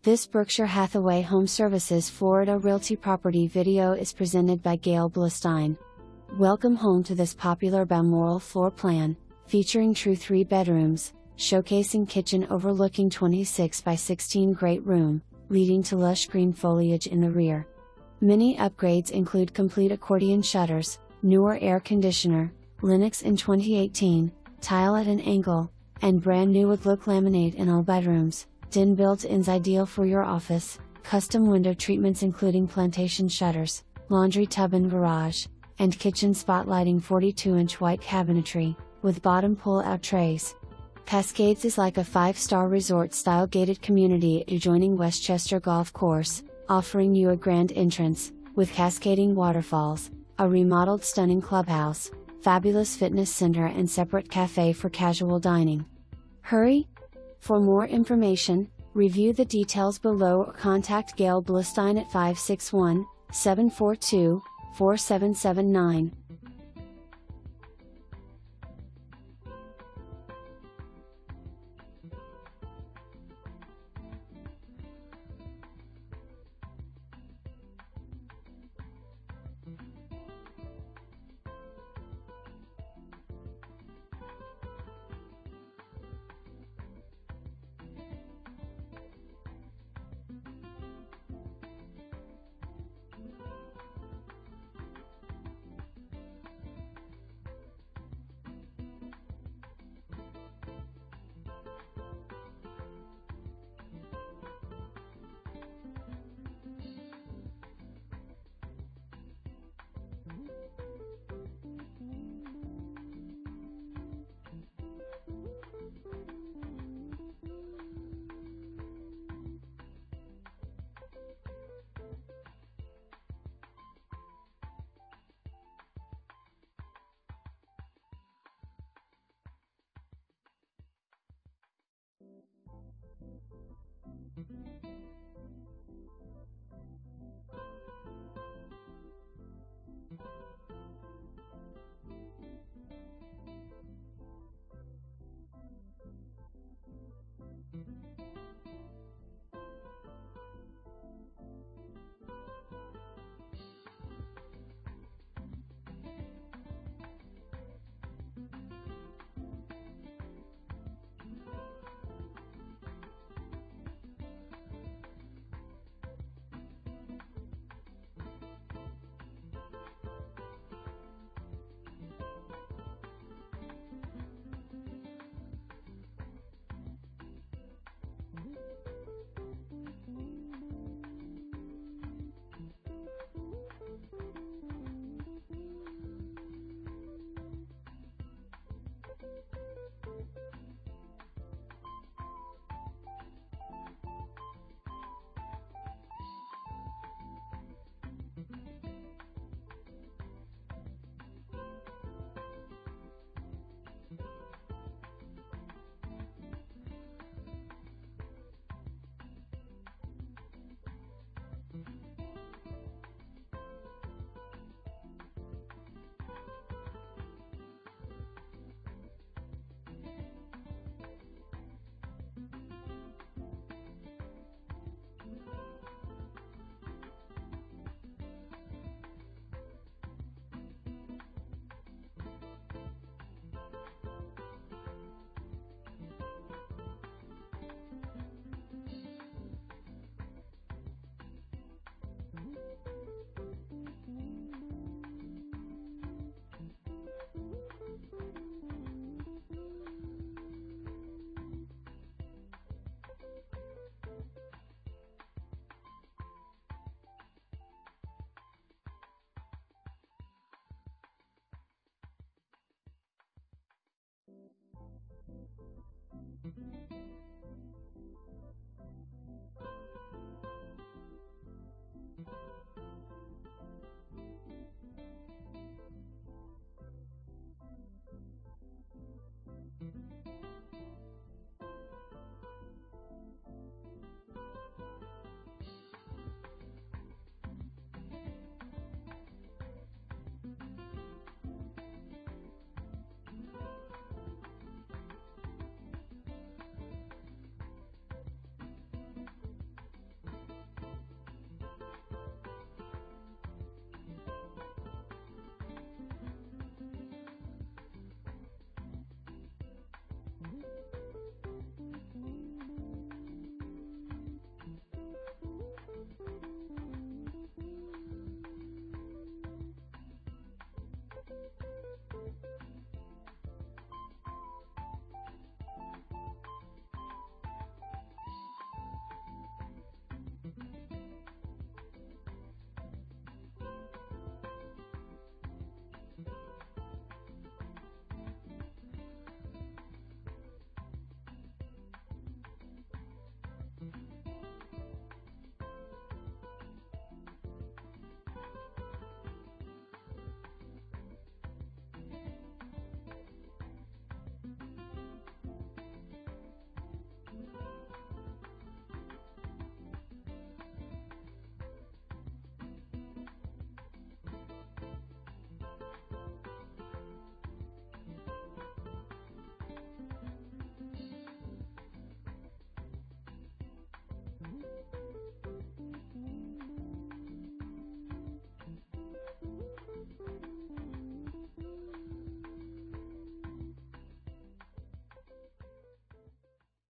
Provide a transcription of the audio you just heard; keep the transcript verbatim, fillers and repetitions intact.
This Berkshire Hathaway HomeServices Florida Realty property video is presented by Gail Blestein. Welcome home to this popular Balmoral floor plan, featuring true three bedrooms, showcasing kitchen overlooking twenty-six by sixteen great room, leading to lush green foliage in the rear. Many upgrades include complete accordion shutters, newer air conditioner, Lennox in twenty eighteen, tile at an angle, and brand new wood-look laminate in all bedrooms. Den built-ins ideal for your office, custom window treatments including Plantation Shutters, laundry tub and garage, and kitchen spotlighting forty-two inch white cabinetry, with bottom pull-out trays. Cascades is like a five-star resort-style gated community adjoining Westchester Golf Course, offering you a grand entrance, with cascading waterfalls, a remodeled stunning clubhouse, fabulous fitness center and separate cafe for casual dining. Hurry! For more information, review the details below or contact Gail Blestein at five six one, seven four two, four seven seven nine.